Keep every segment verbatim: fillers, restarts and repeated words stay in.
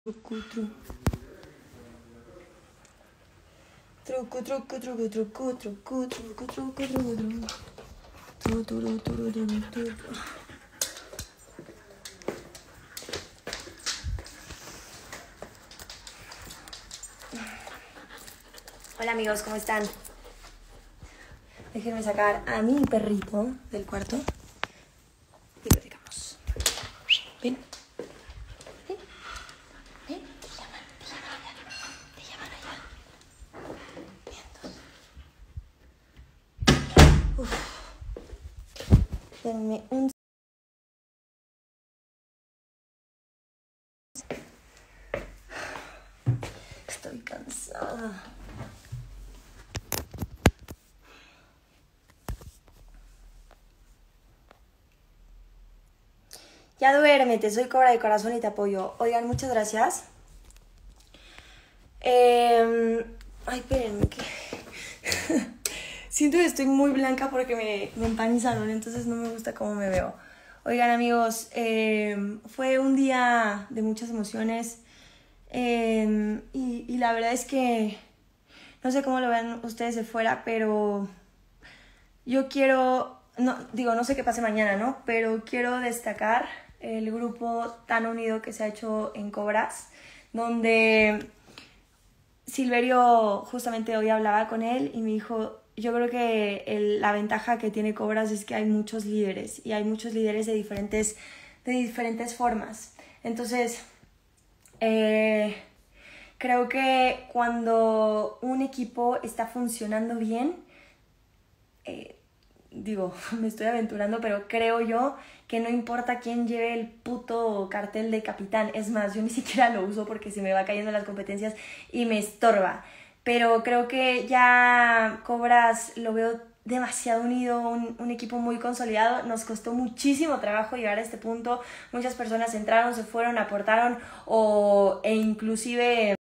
Truco, truco. Truco, truco, truco, truco, truco, truco, truco, truco, truco. Tru, tru, tru, tru, tru. Hola amigos, ¿cómo están? Déjenme sacar a mi perrito del cuarto y platicamos. Ven. Ven. Ven. Te llaman, te llaman allá. Te llaman allá. Vientos. Uf. Denme un... Estoy cansada. Ya duérmete, soy Cobra de corazón y te apoyo. Oigan, muchas gracias. Eh, ay, espérenme, que... Siento que estoy muy blanca porque me, me empanizaron, entonces no me gusta cómo me veo. Oigan, amigos, eh, fue un día de muchas emociones eh, y, y la verdad es que no sé cómo lo ven ustedes de fuera, pero yo quiero, no, digo, no sé qué pase mañana, ¿no? Pero quiero destacar el grupo tan unido que se ha hecho en Cobras, donde Silverio justamente hoy hablaba con él y me dijo, yo creo que el, la ventaja que tiene Cobras es que hay muchos líderes y hay muchos líderes de diferentes, de diferentes formas. Entonces, eh, creo que cuando un equipo está funcionando bien, eh, digo, me estoy aventurando, pero creo yo que no importa quién lleve el puto cartel de capitán. Es más, yo ni siquiera lo uso porque se me va cayendo en las competencias y me estorba. Pero creo que ya Cobras lo veo demasiado unido, un, un equipo muy consolidado. Nos costó muchísimo trabajo llegar a este punto. Muchas personas entraron, se fueron, aportaron o, e inclusive...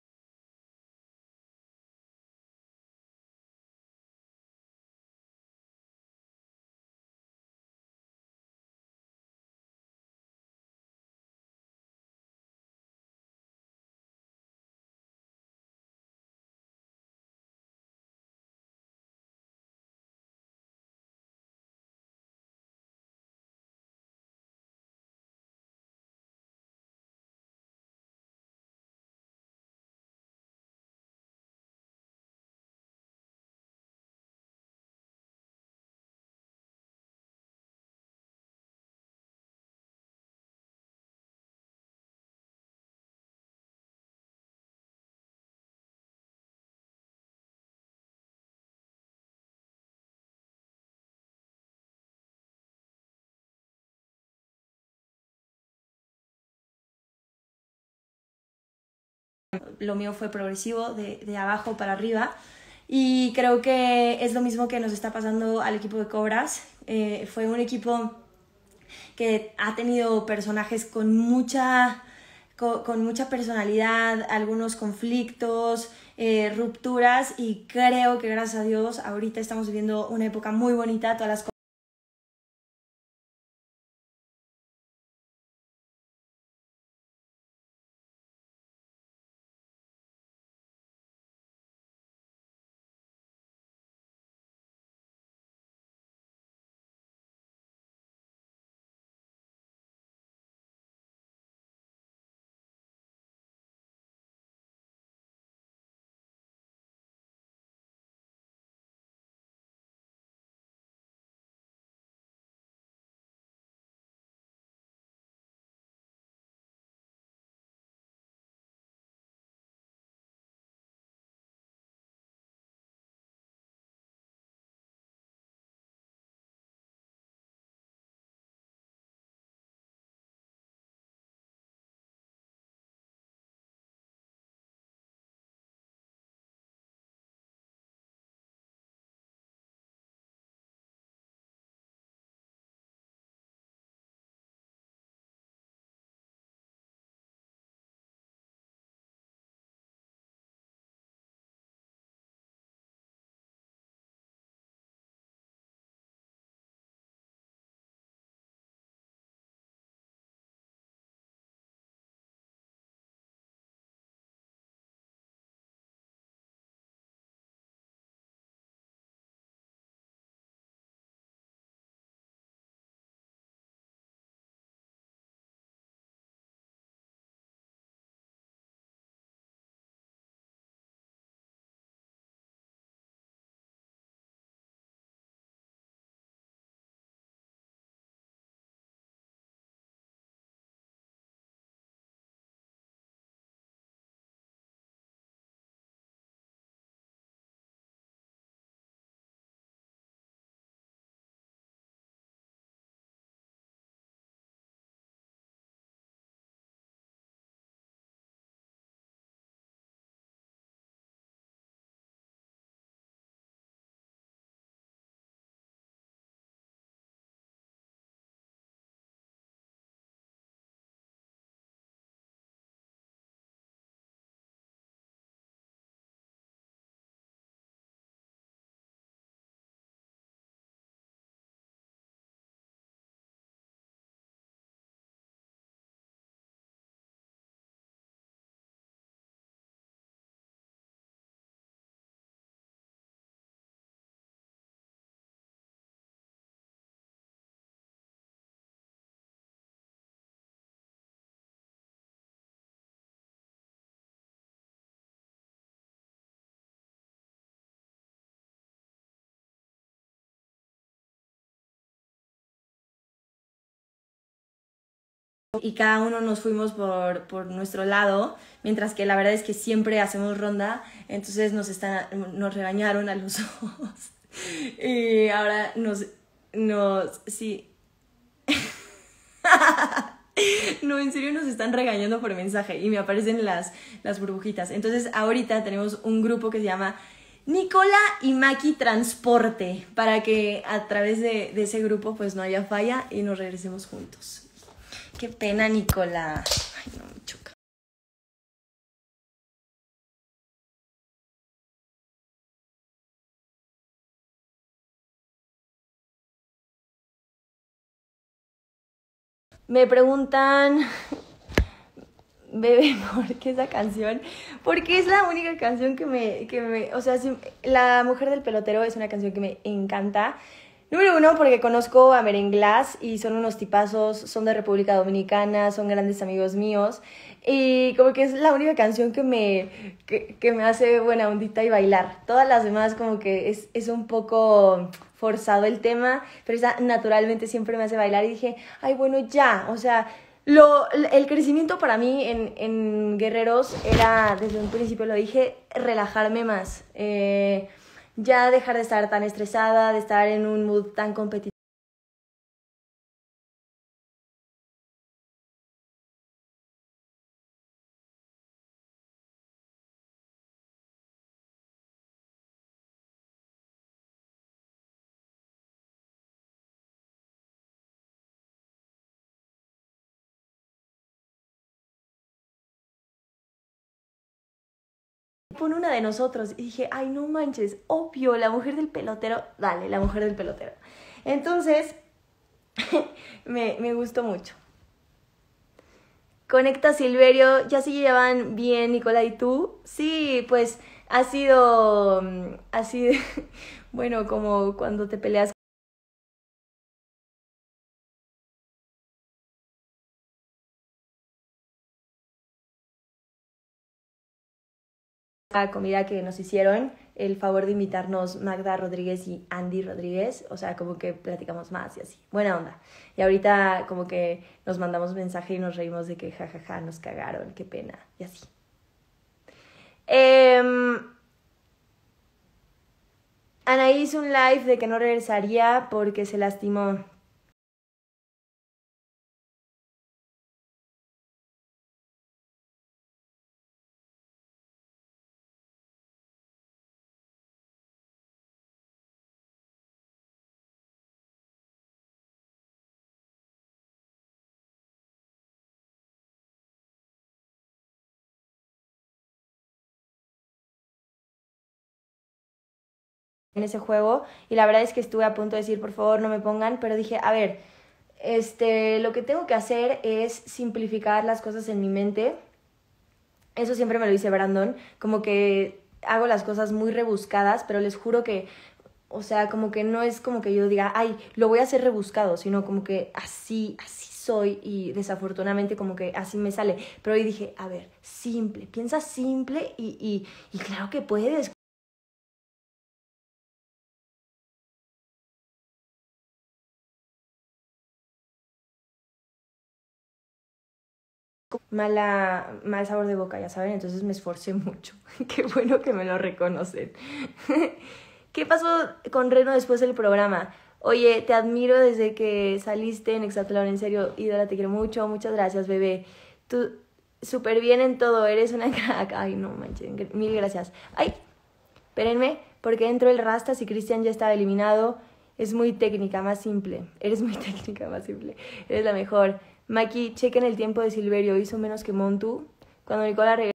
Lo mío fue progresivo, de, de abajo para arriba. Y creo que es lo mismo que nos está pasando al equipo de Cobras. Eh, fue un equipo que ha tenido personajes con mucha, con, con mucha personalidad, algunos conflictos, eh, rupturas, y creo que gracias a Dios ahorita estamos viviendo una época muy bonita, todas las y cada uno nos fuimos por, por nuestro lado, mientras que la verdad es que siempre hacemos ronda, entonces nos, están, nos regañaron a los dos y ahora nos, nos, sí, no, en serio nos están regañando por mensaje y me aparecen las, las burbujitas, entonces ahorita tenemos un grupo que se llama Nicola y Maki Transporte, para que a través de, de ese grupo pues no haya falla y nos regresemos juntos. Qué pena, Nicola. Ay, no, me choca. Me preguntan, bebé, ¿por qué esa canción? Porque es la única canción que me, que me, o sea, si, La Mujer del Pelotero es una canción que me encanta. Número uno, porque conozco a Merenglás y son unos tipazos, son de República Dominicana, son grandes amigos míos. Y como que es la única canción que me, que, que me hace buena ondita y bailar. Todas las demás como que es, es un poco forzado el tema, pero esa naturalmente siempre me hace bailar. Y dije, ay, bueno, ya, o sea, lo, el crecimiento para mí en, en Guerreros era, desde un principio lo dije, relajarme más. Eh... Ya dejar de estar tan estresada, de estar en un mood tan competitivo. Pon una de nosotros. Y dije, ay, no manches, obvio, La Mujer del Pelotero. Dale, La Mujer del Pelotero. Entonces, me, me gustó mucho. Conecta Silverio, ya se llevan bien Nicola y tú. Sí, pues ha sido así, bueno, como cuando te peleas. La comida que nos hicieron, el favor de invitarnos Magda Rodríguez y Andy Rodríguez, o sea, como que platicamos más y así, buena onda. Y ahorita como que nos mandamos mensaje y nos reímos de que jajaja, ja, ja, nos cagaron, qué pena, y así. Eh, Anaí hizo un live de que no regresaría porque se lastimó. En ese juego y la verdad es que estuve a punto de decir por favor no me pongan, pero dije a ver, este, lo que tengo que hacer es simplificar las cosas en mi mente. Eso siempre me lo dice Brandon, como que hago las cosas muy rebuscadas, pero les juro que, o sea, como que no es como que yo diga, ay, lo voy a hacer rebuscado, sino como que así, así soy y desafortunadamente como que así me sale. Pero hoy dije, a ver, simple, piensa simple y, y, y claro que puedes. Mala, mal sabor de boca, ya saben, entonces me esforcé mucho. Qué bueno que me lo reconocen. ¿Qué pasó con Reno después del programa? Oye, te admiro desde que saliste en Exatlón, en serio, ídola, te quiero mucho, muchas gracias, bebé. Tú súper bien en todo, eres una crack. Ay, no manches, mil gracias. Ay, espérenme, porque entró el Rastas y Cristian ya estaba eliminado. Es muy técnica, más simple. Eres muy técnica, más simple. Eres la mejor. Maki, chequen el tiempo de Silverio, hizo menos que Montu. Cuando Nicola regresó...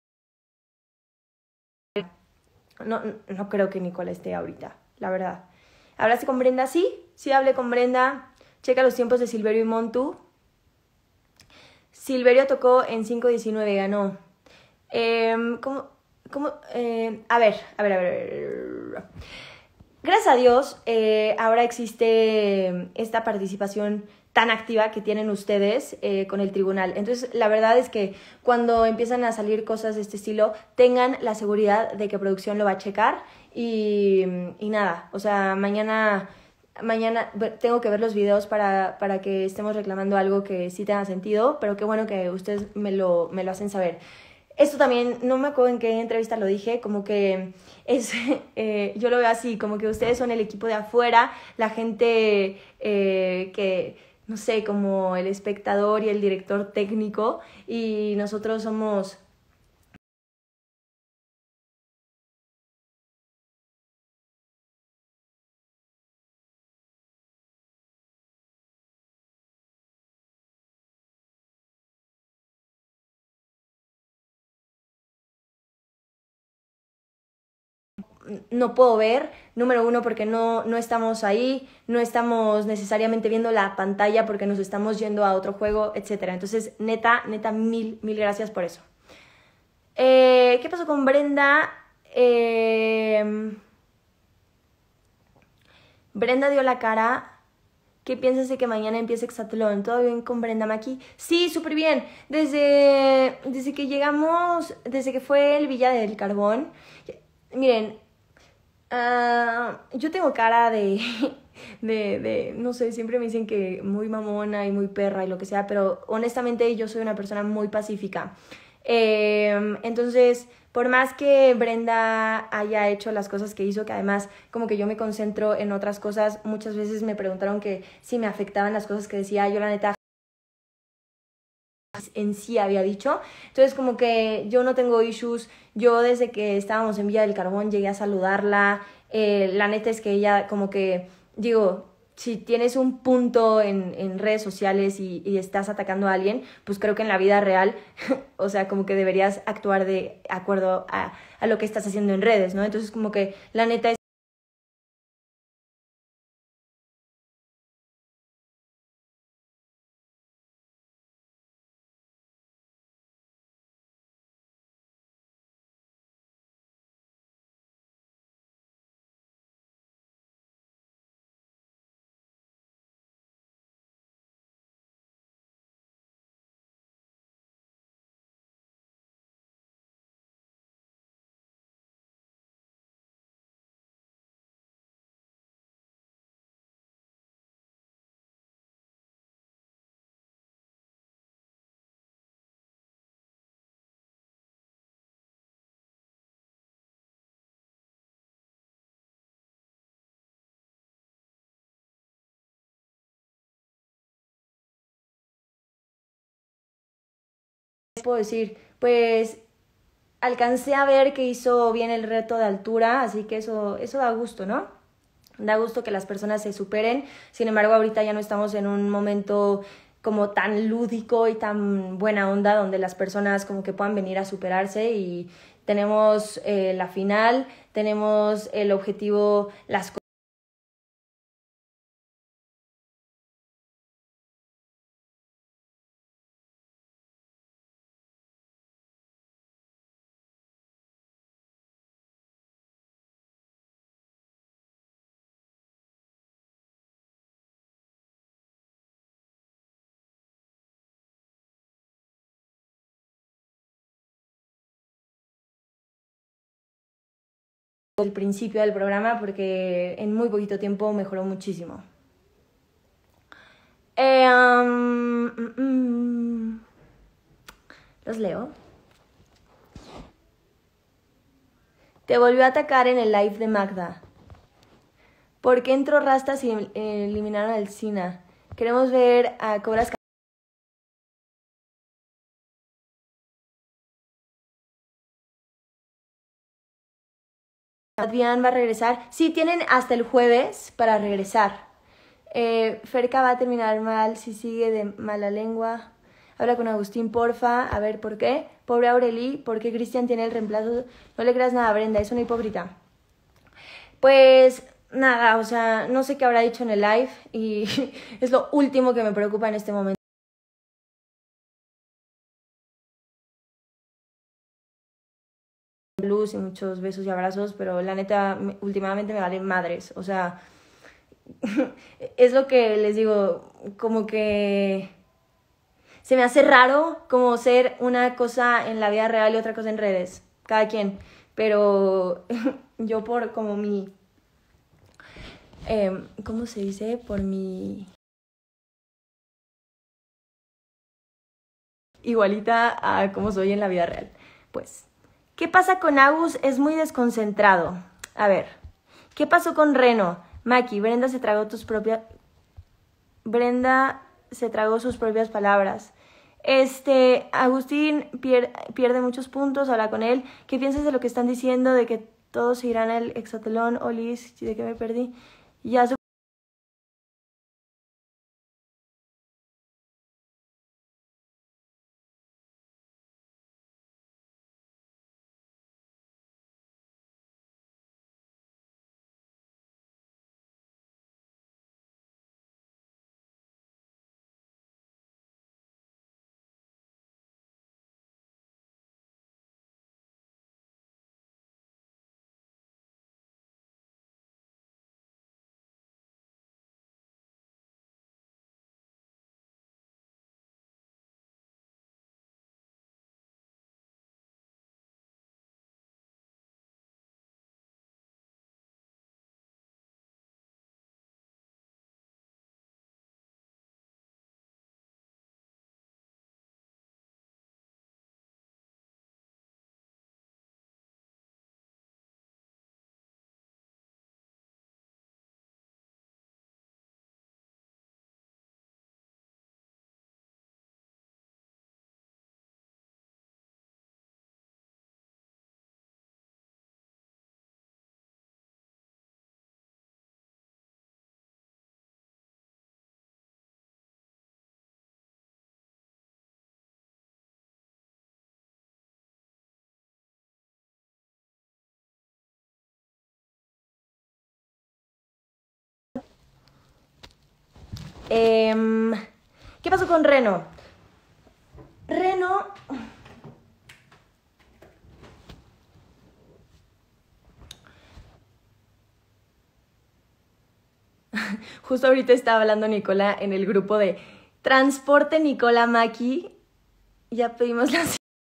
No, no creo que Nicola esté ahorita, la verdad. ¿Hablaste con Brenda? Sí, sí hablé con Brenda. Checa los tiempos de Silverio y Montu. Silverio tocó en cinco diecinueve, ganó. Eh, ¿Cómo? ¿Cómo? Eh, a ver, a ver, a ver, a ver. Gracias a Dios, eh, ahora existe esta participación tan activa que tienen ustedes eh, con el tribunal. Entonces, la verdad es que cuando empiezan a salir cosas de este estilo, tengan la seguridad de que producción lo va a checar y, y nada, o sea, mañana mañana tengo que ver los videos para, para que estemos reclamando algo que sí tenga sentido, pero qué bueno que ustedes me lo, me lo hacen saber. Esto también, no me acuerdo en qué entrevista lo dije, como que es, eh, yo lo veo así, como que ustedes son el equipo de afuera, la gente eh, que, no sé, como el espectador y el director técnico, y nosotros somos... no puedo ver, número uno porque no, no estamos ahí, no estamos necesariamente viendo la pantalla porque nos estamos yendo a otro juego, etcétera. Entonces, neta, neta, mil, mil gracias por eso. Eh, ¿Qué pasó con Brenda? Eh, Brenda dio la cara. ¿Qué piensas de que mañana empiece Exatlón? ¿Todo bien con Brenda Maki? Sí, súper bien. Desde, desde que llegamos, desde que fue el Villa del Carbón, miren, Uh, yo tengo cara de, de, de, no sé, siempre me dicen que muy mamona y muy perra y lo que sea, pero honestamente yo soy una persona muy pacífica. Eh, entonces, por más que Brenda haya hecho las cosas que hizo, que además como que yo me concentro en otras cosas, muchas veces me preguntaron que si me afectaban las cosas que decía, yo la neta en sí había dicho, entonces como que yo no tengo issues, yo desde que estábamos en Villa del Carbón llegué a saludarla, eh, la neta es que ella como que, digo, si tienes un punto en, en redes sociales y, y estás atacando a alguien, pues creo que en la vida real, o sea, como que deberías actuar de acuerdo a, a lo que estás haciendo en redes, ¿no? Entonces como que la neta es puedo decir, pues alcancé a ver que hizo bien el reto de altura, así que eso, eso da gusto, ¿no? Da gusto que las personas se superen, sin embargo ahorita ya no estamos en un momento como tan lúdico y tan buena onda donde las personas como que puedan venir a superarse y tenemos eh, la final, tenemos el objetivo, las cosas. El principio del programa porque en muy poquito tiempo mejoró muchísimo. Eh, um, mm, mm, los leo. Te volvió a atacar en el live de Magda. ¿Por qué entró Rastas y eliminaron al Sina? Queremos ver a Cobras. Adrián va a regresar. Sí, tienen hasta el jueves para regresar. Eh, Ferca va a terminar mal si sigue de mala lengua. Habla con Agustín, porfa. A ver, ¿por qué? Pobre Aureli, ¿por qué Cristian tiene el reemplazo? No le creas nada a Brenda, es una hipócrita. Pues nada, o sea, no sé qué habrá dicho en el live y es lo último que me preocupa en este momento. Luz y muchos besos y abrazos, pero la neta, últimamente me valen madres, o sea, es lo que les digo, como que se me hace raro como ser una cosa en la vida real y otra cosa en redes, cada quien, pero yo por como mi eh, ¿cómo se dice? Por mi... igualita a como soy en la vida real. Pues, ¿qué pasa con Agus? Es muy desconcentrado. A ver, ¿qué pasó con Reno? Maki, Brenda se tragó tus propias... Brenda se tragó sus propias palabras. Este, Agustín pier pierde muchos puntos, habla con él. ¿Qué piensas de lo que están diciendo? De que todos se irán al hexatlón, Olis, de que me perdí. Ya su... Eh, ¿Qué pasó con Reno? Reno... Justo ahorita estaba hablando Nicola en el grupo de Transporte Nicola Maki. Ya pedimos la...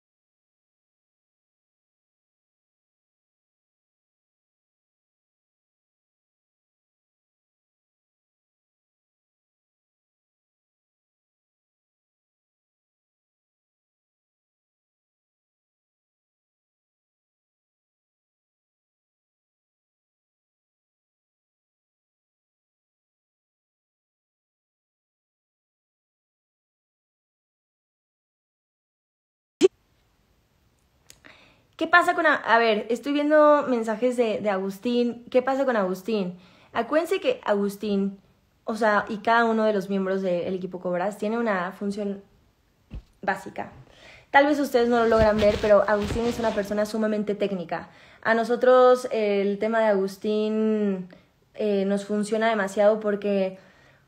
¿Qué pasa con... A, a ver, estoy viendo mensajes de, de Agustín. ¿Qué pasa con Agustín? Acuérdense que Agustín, o sea, y cada uno de los miembros del equipo Cobras tiene una función básica. Tal vez ustedes no lo logran ver, pero Agustín es una persona sumamente técnica. A nosotros el tema de Agustín eh, nos funciona demasiado porque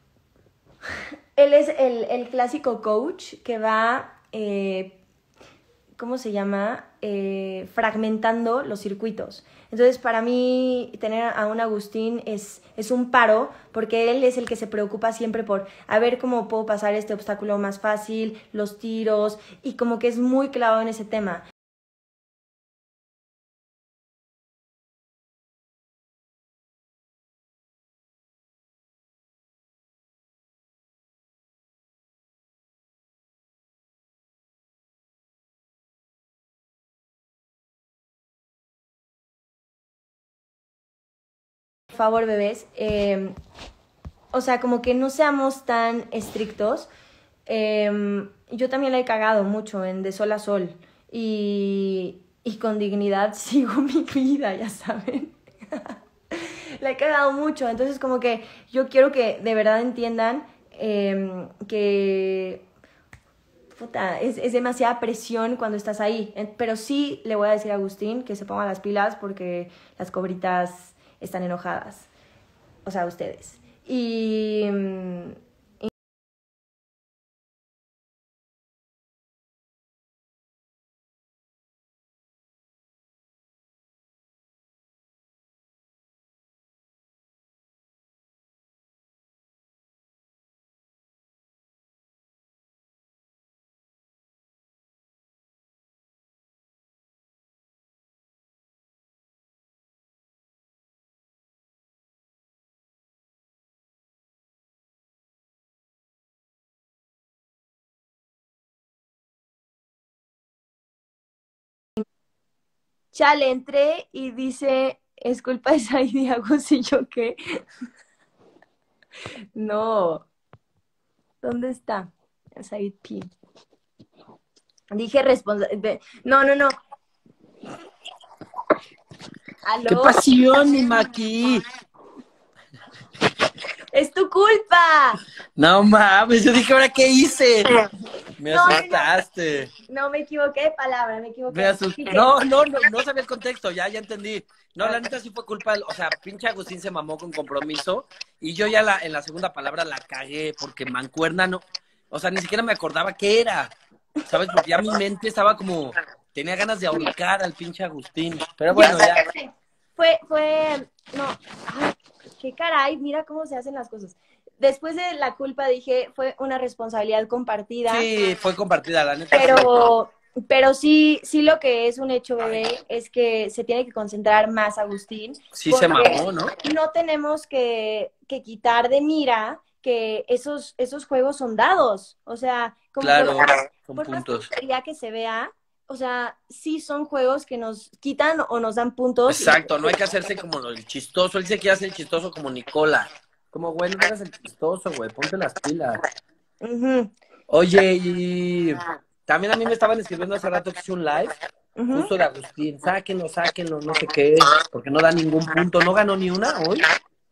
él es el, el clásico coach que va... Eh, ¿cómo se llama? Eh, fragmentando los circuitos. Entonces, para mí, tener a un Agustín es, es un paro, porque él es el que se preocupa siempre por a ver cómo puedo pasar este obstáculo más fácil, los tiros, y como que es muy clavado en ese tema. Por favor, bebés, eh, o sea, como que no seamos tan estrictos. Eh, yo también la he cagado mucho en de sol a sol, y, y con dignidad sigo mi vida, ya saben. La he cagado mucho, entonces como que yo quiero que de verdad entiendan eh, que puta, es, es demasiada presión cuando estás ahí. Pero sí le voy a decir a Agustín que se ponga las pilas porque las cobritas están enojadas. O sea, ustedes. Y, mm, Chale, entré y dice, es culpa de Said y Agus y yo qué. No, ¿dónde está? Said P. Dije responsable. No, no, no. ¡Qué ¿Aló? pasión, mi Maki! ¡Es tu culpa! No mames, yo dije, ¿ahora qué hice? Me No, no, no. asustaste. No me equivoqué de palabra, me Me equivoqué. asusté. Dije, No, no, no, no sabía el contexto, ya, ya entendí. No, la ok. neta sí fue culpa, o sea, pinche Agustín se mamó con compromiso y yo ya la, en la segunda palabra la cagué porque mancuerna no, o sea, ni siquiera me acordaba qué era, ¿sabes? Porque ya mi mente estaba como, tenía ganas de ahorcar al pinche Agustín. Pero Yo bueno, sé ya. que fue, fue, fue, no, ay, qué caray, mira cómo se hacen las cosas. Después de la culpa dije, fue una responsabilidad compartida, Sí, fue compartida, la neta sí. pero, pero sí, sí lo que es un hecho, bebé, es que se tiene que concentrar más Agustín, Sí se porque mamó, ¿no? no tenemos que, que quitar de mira que esos, esos juegos son dados. O sea, como por, Claro, son por más puntos. tontería que se vea, o sea, sí son juegos que nos quitan o nos dan puntos. Y, Exacto, no hay que hacerse como el chistoso. Él se quiere hacer el chistoso como Nicola. Como, güey, no te hagas el chistoso, güey, ponte las pilas. ujú, Oye, y también a mí me estaban escribiendo hace rato que hice un live, ujú. justo de Agustín, sáquenlo, sáquenlo, no sé qué, porque no da ningún punto, no ganó ni una hoy.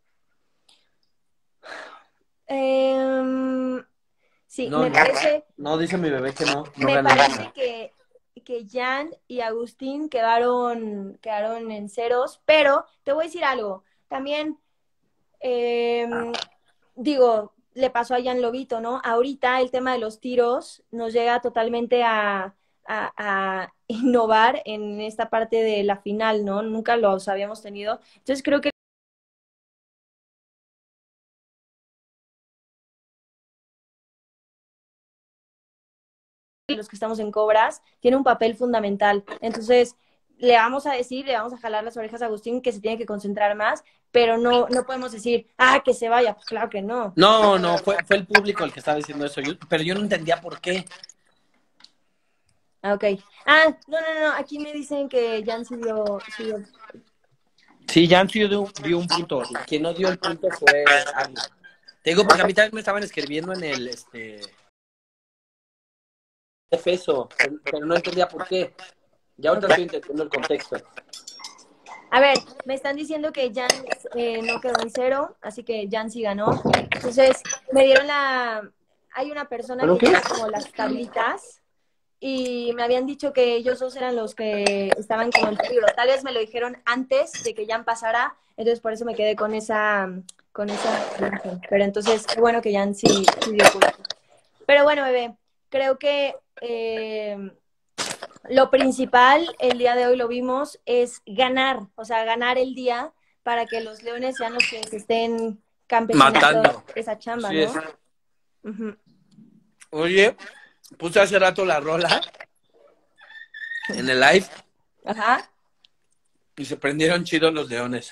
Em, sí, No, me no, parece, no, dice mi bebé que no, no me ganó ni parece una. que, que Jan y Agustín quedaron, quedaron en ceros, pero te voy a decir algo. También eh, digo, le pasó a Jan Lobito, ¿no? Ahorita el tema de los tiros nos llega totalmente a, a, a innovar en esta parte de la final, ¿no? Nunca los habíamos tenido. Entonces creo que los que estamos en Cobras tiene un papel fundamental. Entonces, le vamos a decir, le vamos a jalar las orejas a Agustín que se tiene que concentrar más, pero no, no podemos decir, ah, que se vaya. Pues claro que no. No, no, fue, fue el público el que estaba diciendo eso, yo- pero yo no entendía por qué. Ah, ok. Ah, no, no, no, aquí me dicen que Jan sí dio, sí dio. Sí, Jan sí dio, dio un punto, quien no dio el punto fue Agus. Te digo, porque a mí también me estaban escribiendo en el, este, eso, pero no entendía por qué. Ya ahorita Ok. estoy entendiendo el contexto. A ver, me están diciendo que Jan eh, no quedó en cero, así que Jan sí ganó. Entonces, me dieron la... Hay una persona ¿Pero que qué? lleva como las tablitas y me habían dicho que ellos dos eran los que estaban como en peligro. Tal vez me lo dijeron antes de que Jan pasara, entonces por eso me quedé con esa, con esa imagen. Pero entonces, qué bueno que Jan sí, sí dio punto. Pero bueno, bebé, creo que eh, lo principal el día de hoy lo vimos es ganar, o sea, ganar el día para que los leones sean los que se estén campechaneando Matando. esa chamba, Así es. ¿no? Ujú. Oye, puse hace rato la rola en el live Ajá. y se prendieron chidos los leones.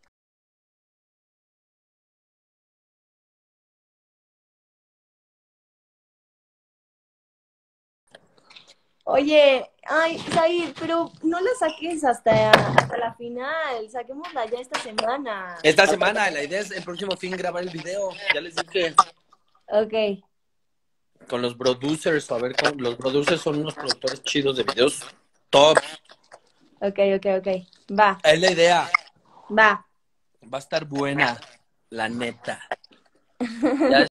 Oye, ay, Said, pero no la saques hasta, hasta la final, saquémosla ya esta semana. Esta semana, la idea es el próximo fin grabar el video. Ya les dije Ok, con los producers, a ver, con, los producers son unos productores chidos de videos top. ok, ok, ok. Va, Es la idea. va. Va a estar buena, la neta. Ya.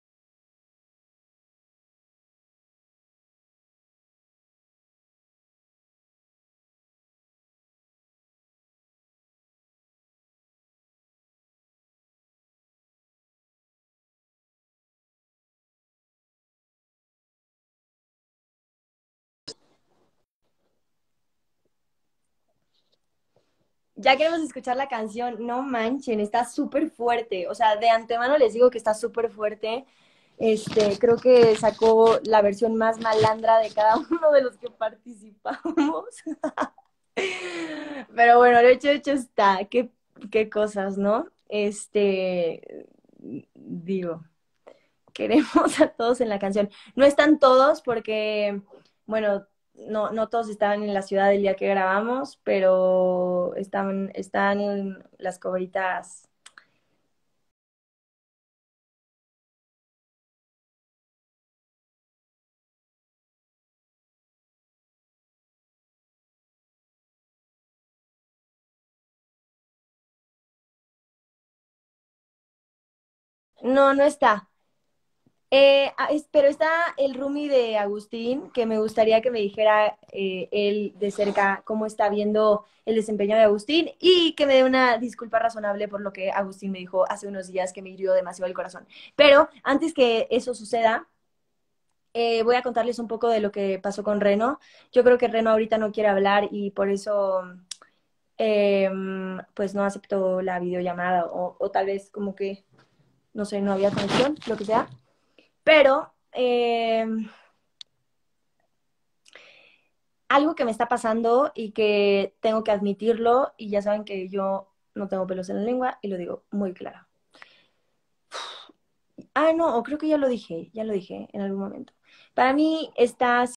Ya queremos escuchar la canción, no manchen, está súper fuerte. O sea, de antemano les digo que está súper fuerte. Este, creo que sacó la versión más malandra de cada uno de los que participamos. Pero bueno, lo hecho, hecho está. Qué, qué cosas, ¿no? Este, digo, queremos a todos en la canción. No están todos porque, bueno, no, no todos estaban en la ciudad el día que grabamos, pero estaban, están las cobritas. No, no está. Eh, ah, es- pero está el roomie de Agustín, que me gustaría que me dijera eh, él de cerca cómo está viendo el desempeño de Agustín y que me dé una disculpa razonable por lo que Agustín me dijo hace unos días que me hirió demasiado el corazón. Pero antes que eso suceda, eh, voy a contarles un poco de lo que pasó con Reno. Yo creo que Reno ahorita no quiere hablar y por eso eh, pues no aceptó la videollamada o, o tal vez como que, no sé, no había conexión, lo que sea. Pero eh, algo que me está pasando y que tengo que admitirlo, y ya saben que yo no tengo pelos en la lengua y lo digo muy claro. Ah, no, o creo que ya lo dije, ya lo dije en algún momento. Para mí, estas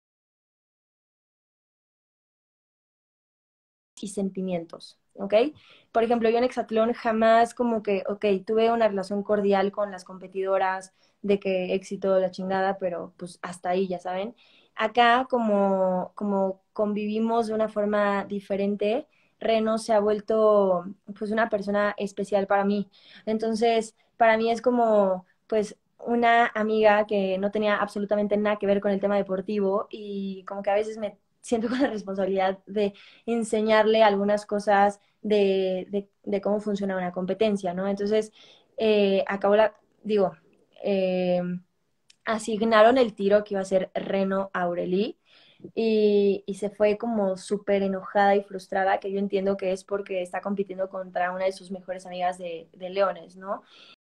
y sentimientos, ¿ok? Por ejemplo, yo en Hexatlón jamás como que, ok, tuve una relación cordial con las competidoras, de que éxito la chingada, pero pues hasta ahí, ya saben. Acá como, como convivimos de una forma diferente, Reno se ha vuelto pues una persona especial para mí. Entonces, para mí es como pues una amiga que no tenía absolutamente nada que ver con el tema deportivo y como que a veces me siento con la responsabilidad de enseñarle algunas cosas de, de, de cómo funciona una competencia, ¿no? Entonces, eh, acabó la, digo, eh, asignaron el tiro que iba a ser Reno Aureli y, y se fue como súper enojada y frustrada, que yo entiendo que es porque está compitiendo contra una de sus mejores amigas de, de Leones, ¿no?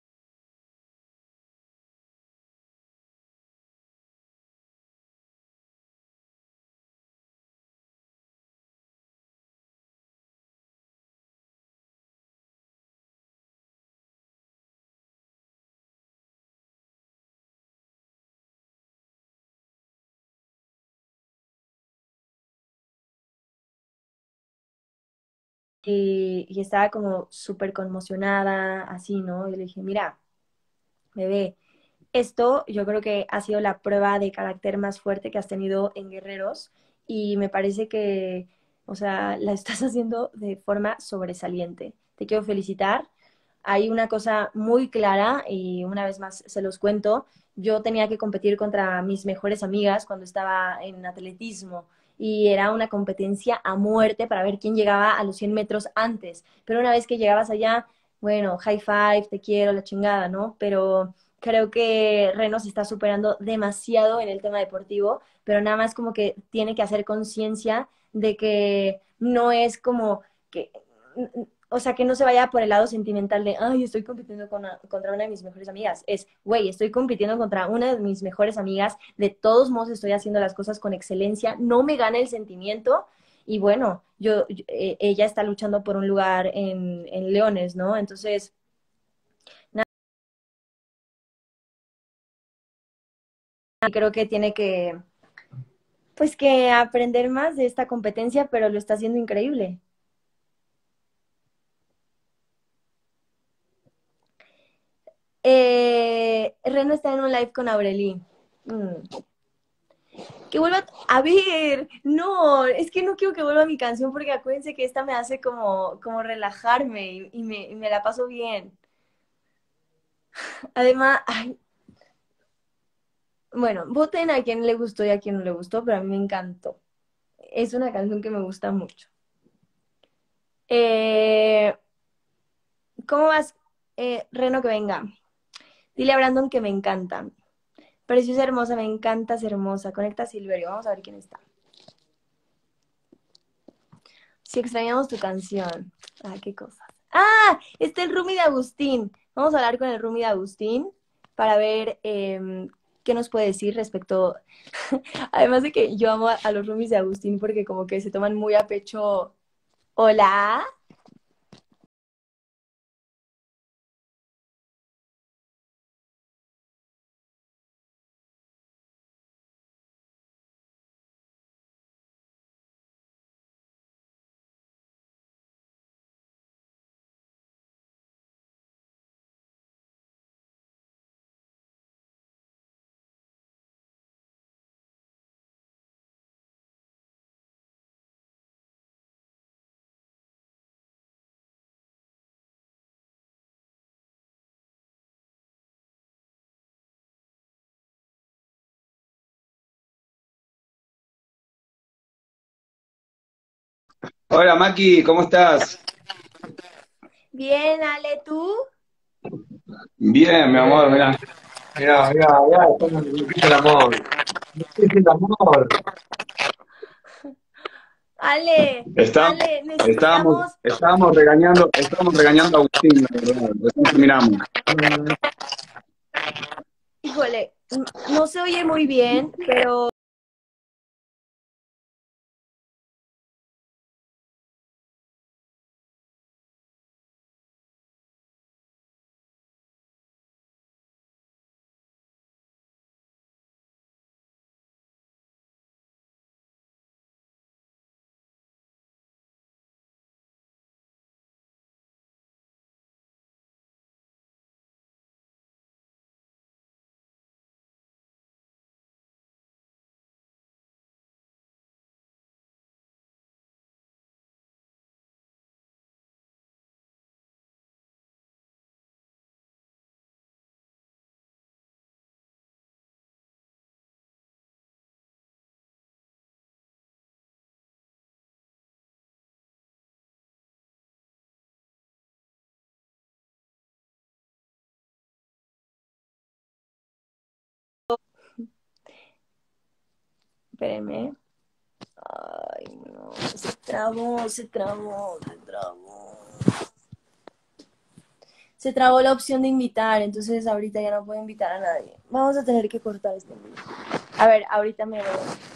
Y, y estaba como súper conmocionada, así, ¿no? Y le dije, mira, bebé, esto yo creo que ha sido la prueba de carácter más fuerte que has tenido en Guerreros y me parece que, o sea, la estás haciendo de forma sobresaliente. Te quiero felicitar. Hay una cosa muy clara y una vez más se los cuento. Yo tenía que competir contra mis mejores amigas cuando estaba en atletismo y era una competencia a muerte para ver quién llegaba a los cien metros antes. Pero una vez que llegabas allá, bueno, high five, te quiero, la chingada, ¿no? Pero creo que Reno se está superando demasiado en el tema deportivo, pero nada más como que tiene que hacer conciencia de que no es como que, o sea, que no se vaya por el lado sentimental de, ay, estoy compitiendo con una, contra una de mis mejores amigas. Es, güey, estoy compitiendo contra una de mis mejores amigas, de todos modos estoy haciendo las cosas con excelencia, no me gana el sentimiento. Y bueno, yo, yo eh, ella está luchando por un lugar en, en Leones, ¿no? Entonces, creo que tiene que, pues que aprender más de esta competencia, pero lo está haciendo increíble. Eh, Reno está en un live con Aureli. Mm. Que vuelva a ver, no, es que no quiero que vuelva mi canción porque acuérdense que esta me hace como, como relajarme y, y me, y me la paso bien. Además, ay, bueno, voten a quien le gustó y a quien no le gustó, pero a mí me encantó. Es una canción que me gusta mucho. Eh, ¿Cómo vas, eh, Reno, que venga? Dile a Brandon que me encanta. Preciosa, hermosa, me encantas, hermosa. Conecta a Silverio. Vamos a ver quién está. Si extrañamos tu canción. Ah, qué cosas. Ah, está el roomie de Agustín. Vamos a hablar con el roomie de Agustín para ver eh, qué nos puede decir respecto. Además de que yo amo a, a los roomies de Agustín porque como que se toman muy a pecho. Hola. Hola Maki, ¿cómo estás? Bien, Ale, ¿tú? Bien, mi amor, mirá. Mirá, mirá, mirá, estamos en el amor. ¿Qué es el amor? Ale, Está- Ale, estábamos, necesitamos, estábamos regañando, estábamos regañando a Agustín, la verdad, recién terminamos. híjole, n- no se oye muy bien, pero espérenme. Ay, no, se trabó, se trabó, se trabó. Se trabó la opción de invitar, entonces ahorita ya no puedo invitar a nadie. Vamos a tener que cortar este video. A ver, ahorita me voy.